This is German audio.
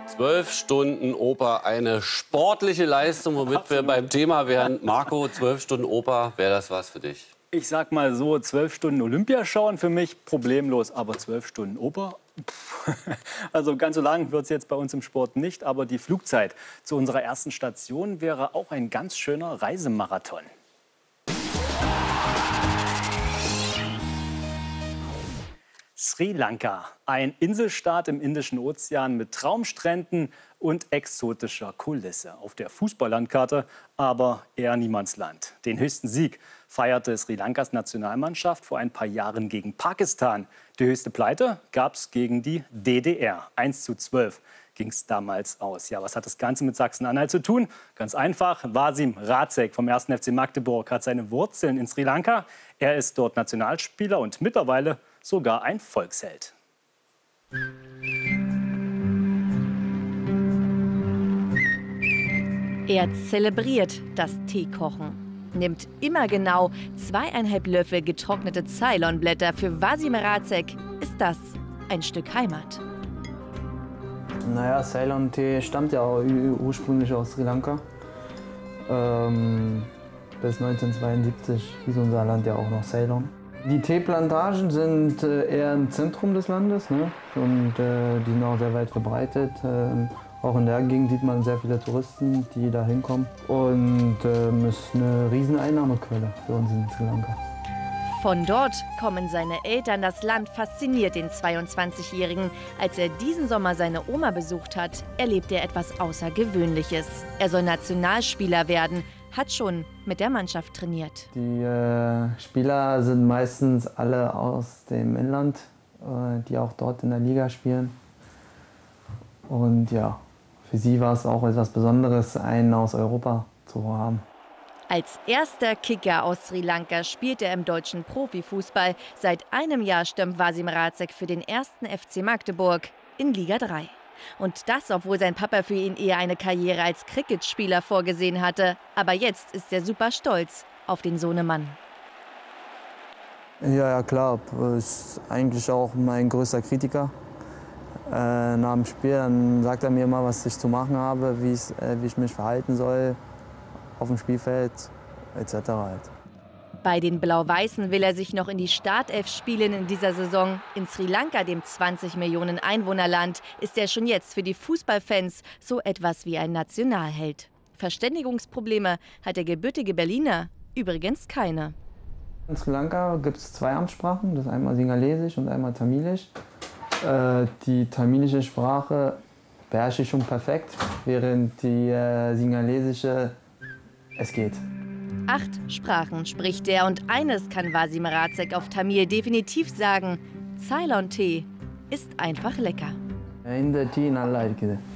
12 Stunden Oper, eine sportliche Leistung, womit wir beim Thema wären. Marco, 12 Stunden Oper, wäre das was für dich? Ich sag mal so, 12 Stunden Olympia schauen für mich problemlos, aber 12 Stunden Oper? Also ganz so lang wird es jetzt bei uns im Sport nicht, aber die Flugzeit zu unserer ersten Station wäre auch ein ganz schöner Reisemarathon. Sri Lanka, ein Inselstaat im Indischen Ozean mit Traumstränden und exotischer Kulisse. Auf der Fußballlandkarte aber eher Niemandsland. Den höchsten Sieg feierte Sri Lankas Nationalmannschaft vor ein paar Jahren gegen Pakistan. Die höchste Pleite gab es gegen die DDR. 1:12 ging es damals aus. Ja, was hat das Ganze mit Sachsen-Anhalt zu tun? Ganz einfach. Wasim Racek vom 1. FC Magdeburg hat seine Wurzeln in Sri Lanka. Er ist dort Nationalspieler und mittlerweile sogar ein Volksheld. Er zelebriert das Teekochen, nimmt immer genau 2,5 Löffel getrocknete Ceylonblätter. Für Wasim Racek ist das ein Stück Heimat. Naja, Ceylon-Tee stammt ja auch ursprünglich aus Sri Lanka. Bis 1972 hieß unser Land ja auch noch Ceylon. Die Teeplantagen sind eher im Zentrum des Landes, ne? Und die sind auch sehr weit verbreitet. Auch in der Gegend sieht man sehr viele Touristen, die da hinkommen. Und ist eine riesen Einnahmequelle für uns in Sri Lanka. Von dort kommen seine Eltern. Das Land fasziniert den 22-Jährigen. Als er diesen Sommer seine Oma besucht hat, erlebt er etwas Außergewöhnliches. Er soll Nationalspieler werden, hat schon mit der Mannschaft trainiert. Die Spieler sind meistens alle aus dem Inland, die auch dort in der Liga spielen. Und ja, für sie war es auch etwas Besonderes, einen aus Europa zu haben. Als erster Kicker aus Sri Lanka spielt er im deutschen Profifußball. Seit einem Jahr stürmt Wasim Racek für den 1. FC Magdeburg in Liga 3. Und das, obwohl sein Papa für ihn eher eine Karriere als Cricketspieler vorgesehen hatte. Aber jetzt ist er super stolz auf den Sohnemann. Ja, klar. Ist eigentlich auch mein größter Kritiker. Nach dem Spiel dann sagt er mir immer, was ich zu machen habe, wie ich mich verhalten soll auf dem Spielfeld etc. halt. Bei den Blau-Weißen will er sich noch in die Startelf spielen in dieser Saison. In Sri Lanka, dem 20 Millionen Einwohnerland, ist er schon jetzt für die Fußballfans so etwas wie ein Nationalheld. Verständigungsprobleme hat der gebürtige Berliner übrigens keine. In Sri Lanka gibt es 2 Amtssprachen, das ist einmal Singalesisch und einmal Tamilisch. Die tamilische Sprache beherrsche ich schon perfekt, während die singalesische, es geht. 8 Sprachen spricht er und eines kann Wasim Racek auf Tamil definitiv sagen: Ceylon-Tee ist einfach lecker. In der Tee nalla irukku.